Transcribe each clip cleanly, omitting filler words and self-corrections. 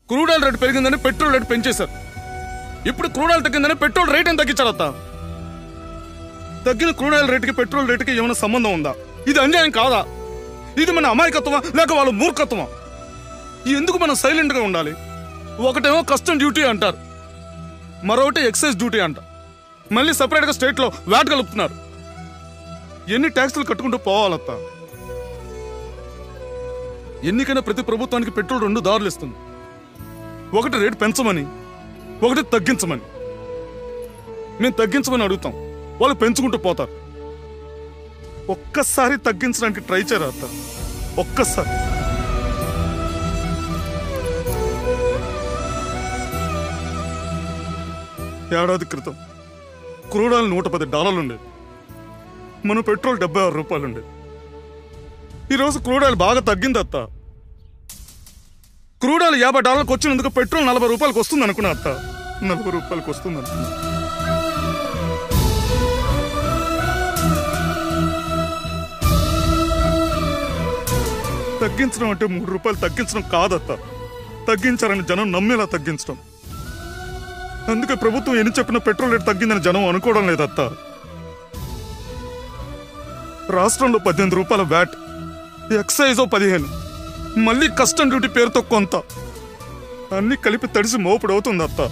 Crude oil rate పెరిగిందని petrol rate పెంచేశారు. ఇప్పుడు క్రూడ్ ఆయిల్ తగ్గిందని పెట్రోల్ రేట్ ఎంత తగ్గించారు అత్త? తగ్గిన క్రూడ్ ఆయిల్ రేటుకి పెట్రోల్ రేటుకి ఏమైనా సంబంధం ఉందా? ఇది అన్యాయం కాదా? ఇది మన అమాయకత్వమా లేక వాళ్ళ మూర్ఖత్వమా? ఎందుకు మనం సైలెంట్ గా ఉండాలి? ఒకటేమో కస్టమ్ డ్యూటీ అంటారు, మరొకటి ఎక్సైజ్ డ్యూటీ అంట. మళ్ళీ సపరేట్ గా స్టేట్ లో వ్యాట్ కలుపుతున్నారు. ఎన్ని ట్యాక్సులు కట్టుకుంటూ పోవాలత్తా? ఎన్నికైనా ప్రతి ప్రభుత్వానికి పెట్రోల్ 2 దారులు ఇస్తుంది. ఒకటి రేటు పెంచమని, ఒకటి తగ్గించమని. మేము తగ్గించమని అడుగుతాం, వాళ్ళు పెంచుకుంటూ పోతారు. ఒక్కసారి తగ్గించడానికి ట్రై చేయరా అత్త? ఒక్కసారి. ఏడాది క్రితం క్రూడ్ ఆయిల్ $110 ఉండేది. మన పెట్రోల్ $76 ఉండేది. ఈరోజు క్రూడ్ ఆయిల్ బాగా తగ్గింది అత్త. క్రూడ్ ఆయిల్ $50 వచ్చినందుకు పెట్రోల్ $40 వస్తుంది అనుకున్నా అత్త. $40 వస్తుంది అనుకున్నా. తగ్గించడం అంటే $3 తగ్గించడం కాదత్త. తగ్గించారని జనం నమ్మేలా తగ్గించడం. అందుకే ప్రభుత్వం ఎన్ని చెప్పినా పెట్రోల్ రేట్ తగ్గిందని జనం అనుకోవడం లేదత్త. రాష్ట్రంలో $18 వ్యాట్, ఎక్సైజో 15, మళ్ళీ కస్టమ్ డ్యూటీ పేరుతో కొంత, అన్ని కలిపి తడిసి మోపుడు అవుతుంది అత్త.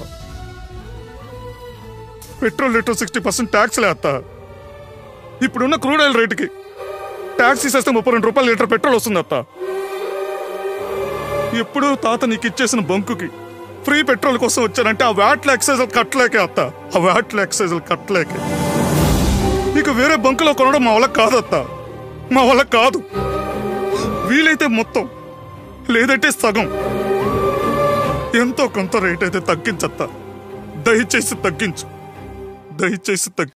పెట్రోల్ రేటు 60% ట్యాక్స్లే అత్త. ఇప్పుడున్న క్రూడ్ ఆయిల్ రేటుకి ట్యాక్స్ తీసేస్తే $32 లీటర్ పెట్రోల్ వస్తుంది అత్త. ఎప్పుడు తాత నీకు ఇచ్చేసిన బంకుకి ఫ్రీ పెట్రోల్ కోసం వచ్చానంటే ఆ వ్యాట్ల ఎక్సైజ్ కట్టలేకే అత్త. ఆ వ్యాట్ల ఎక్సైజ్ కట్టలేకే. ఇక వేరే బంకులో కొనడం మా వల్ల కాదత్త. మా వల్ల కాదు. వీలైతే మొత్తం, లేదంటే సగం, ఎంతో కొంత రేట్ అయితే తగ్గించత్తా. దయచేసి తగ్గించు. దయచేసి